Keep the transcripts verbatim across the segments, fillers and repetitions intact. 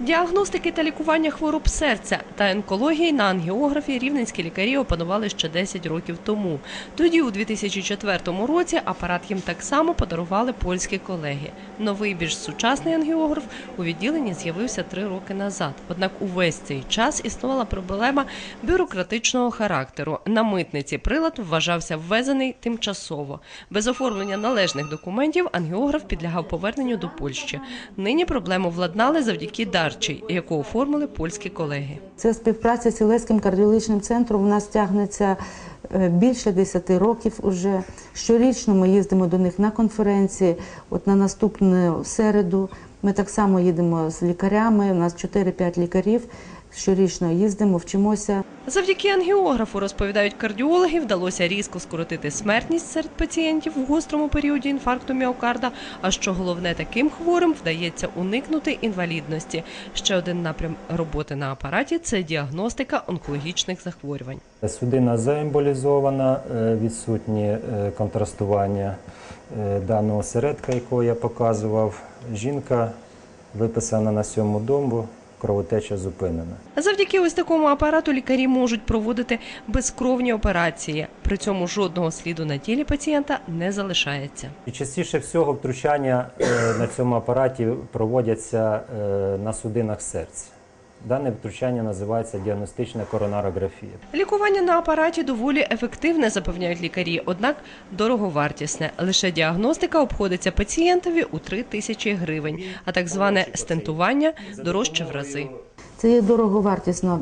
Діагностики та лікування хвороб серця та онкології на ангіографі рівненські лікарі опанували ще десять років тому. Тоді, у дві тисячі четвертому році, апарат їм так само подарували польські колеги. Новий, більш сучасний ангіограф у відділенні з'явився три роки назад. Однак увесь цей час існувала проблема бюрократичного характеру. На митниці прилад вважався ввезений тимчасово. Без оформлення належних документів ангіограф підлягав поверненню до Польщі. Нині проблему владнали завдяки дарчій, яку оформили польські колеги. Це співпраця з Ілецьким кардіологічним центром. У нас тягнеться більше десяти років уже. Щорічно ми їздимо до них на конференції. От на наступну середу ми так само їдемо з лікарями. У нас чотири-п'ять лікарів. Щорічно їздимо, вчимося. Завдяки ангіографу, розповідають кардіологи, вдалося різко скоротити смертність серед пацієнтів в гострому періоді інфаркту міокарда, а що головне, таким хворим вдається уникнути інвалідності. Ще один напрям роботи на апараті – це діагностика онкологічних захворювань. Судина заемболізована, відсутні контрастування даного осередка, якого я показував. Жінка виписана на сьому добу. Кровотеча зупинена. Завдяки ось такому апарату лікарі можуть проводити безкровні операції. При цьому жодного сліду на тілі пацієнта не залишається. І частіше всього втручання на цьому апараті проводяться на судинах серця. Дане втручання називається діагностична коронарографія. Лікування на апараті доволі ефективне, запевняють лікарі, однак дороговартісне. Лише діагностика обходиться пацієнтові у три тисячі гривень, а так зване стентування дорожче в рази. Це є дороговартісна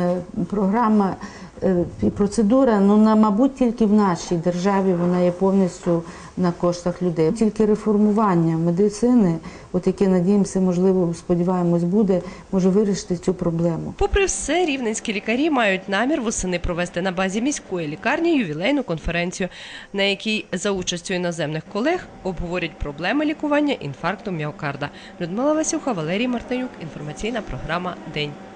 програма і процедура, ну, на, мабуть, тільки в нашій державі вона є повністю на коштах людей. Тільки реформування медицини, от яке, надіємося, можливо, сподіваємось, буде, може вирішити цю проблему. Попри все, рівненські лікарі мають намір восени провести на базі міської лікарні ювілейну конференцію, на якій за участю іноземних колег обговорять проблеми лікування інфаркту міокарда. Людмила Васюха, Валерій Мартинюк. Інформаційна програма «День».